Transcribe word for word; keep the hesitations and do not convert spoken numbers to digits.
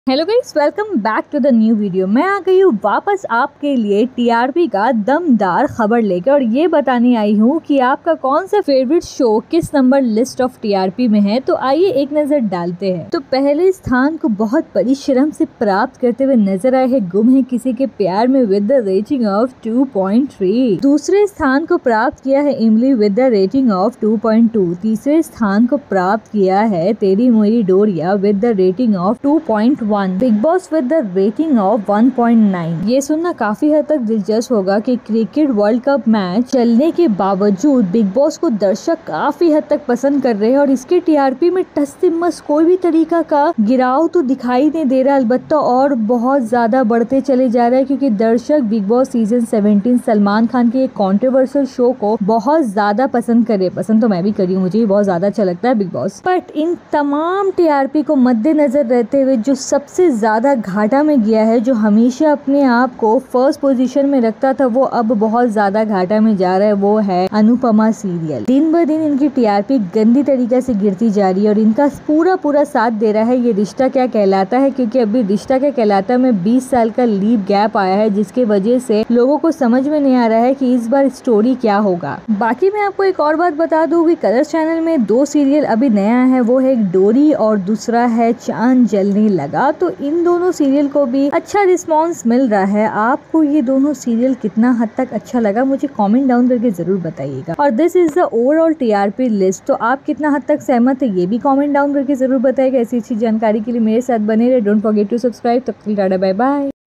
Hello guys, welcome back to the new video. मैं आ गई हूँ वापस आपके लिए टीआरपी का दमदार खबर लेकर और ये बताने आई हूँ कि आपका कौन सा फेवरेट शो किस नंबर लिस्ट ऑफ टीआरपी में है। तो आइए एक नजर डालते हैं। तो पहले स्थान को बहुत परिश्रम से प्राप्त करते हुए नजर आए हैं गुम है किसी Ke Pyaar Mein with the rating of two point three. दूसरे स्थान को प्राप्त किया है Imli with the rating of two point two. तीसरे स्थान को प्राप्त किया है Teri Mori Doriya with the rating of two point one. Bigg Boss with the rating of one point nine. ये सुनना काफी हद तक दिलचस्प होगा कि क्रिकेट वर्ल्ड कप मैच चलने के बावजूद बिग बॉस को दर्शक काफी हद तक पसंद कर रहे हैं और इसके टीआरपी में टस कोई भी तरीका का गिराव तो दिखाई नहीं दे रहा, अलबत्ता और बहुत ज्यादा बढ़ते चले जा रहे हैं क्योंकि दर्शक Bigg Boss season seventeen Salman Khan के एक कॉन्ट्रोवर्शियल शो को बहुत ज्यादा पसंद करे। पसंद तो मैं भी करी हूँ, मुझे बहुत ज्यादा अच्छा लगता है बिग बॉस। बट इन तमाम टीआरपी को मद्देनजर रहते हुए जो सबसे ज्यादा घाटा में गया है, जो हमेशा अपने आप को फर्स्ट पोजीशन में रखता था, वो अब बहुत ज्यादा घाटा में जा रहा है, वो है अनुपमा सीरियल। दिन ब दिन इनकी टीआरपी गंदी तरीके से गिरती जा रही है और इनका पूरा पूरा साथ दे रहा है ये रिश्ता क्या कहलाता है, क्योंकि अभी रिश्ता क्या कहलाता है में बीस साल का लीव गैप आया है, जिसके वजह से लोगों को समझ में नहीं आ रहा है कि इस बार स्टोरी क्या होगा। बाकी मैं आपको एक और बात बता दूं कि कलर्स चैनल में दो सीरियल अभी नया है, वो है डोरी और दूसरा है चांद जलने लगा। तो इन दोनों सीरियल को भी अच्छा रिस्पांस मिल रहा है। आपको ये दोनों सीरियल कितना हद तक अच्छा लगा मुझे कमेंट डाउन करके जरूर बताइएगा। और this is the overall TRP list. तो आप कितना हद तक सहमत है ये भी कमेंट डाउन करके जरूर बताइएगा। ऐसी अच्छी जानकारी के लिए मेरे साथ बने रहे। Don't forget to subscribe. तब तक टाटा बाय बाय।